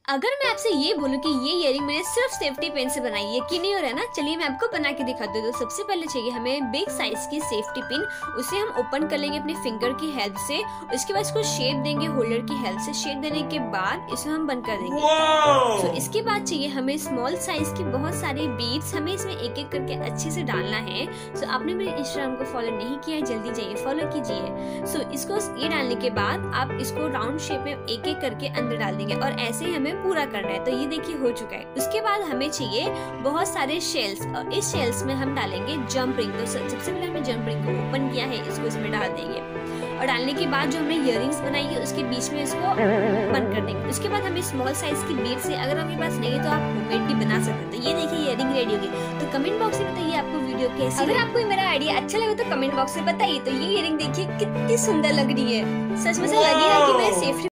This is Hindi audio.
अगर मैं आपसे ये बोलूं कि ये इयरिंग मैंने सिर्फ सेफ्टी पिन से बनाई है, यकीन नहीं हो रहा है ना। चलिए मैं आपको बना के दिखाती हूँ। तो सबसे पहले चाहिए हमें बिग साइज की सेफ्टी पिन। उसे हम ओपन कर लेंगे अपने फिंगर की हेल्प से। उसके बाद इसको शेप देंगे होल्डर की हेल्प से। शेप देने के बाद इसे हम बंद कर देंगे। तो इसके बाद चाहिए हमें स्मॉल साइज की बहुत सारी बीड्स। हमें इसमें एक एक करके अच्छे से डालना है। सो आपने मेरे इंस्टाग्राम को फॉलो नहीं किया है, जल्दी जाइए फॉलो कीजिए। सो इसको ये डालने के बाद आप इसको राउंड शेप में एक एक करके अंदर डाल देंगे और ऐसे ही हमें पूरा करना है। तो ये देखिए हो चुका है। उसके बाद हमें चाहिए बहुत सारे शेल्स और इस शेल्स में हम डालेंगे जंप रिंग। तो सबसे पहले हमने जंप रिंग को ओपन किया है, इसको इसमें डाल देंगे और डालने के बाद जो हमने इयरिंग्स बनाई है उसके बीच में इसको बंद कर देंगे। उसके बाद हमें स्मॉल साइज की बीड से, अगर आपके पास नहीं है तो आप होममेड भी बना सकते हैं। तो ये देखिए इयरिंग रेडी होगी। तो कमेंट बॉक्स में बताइए आपको वीडियो कैसी। अगर आपको मेरा आइडिया अच्छा लगे तो कमेंट बॉक्स में बताइए। तो ये इयरिंग देखिए कितनी सुंदर लग रही है, सच में से लग रहा है कि मैं सेफ्टी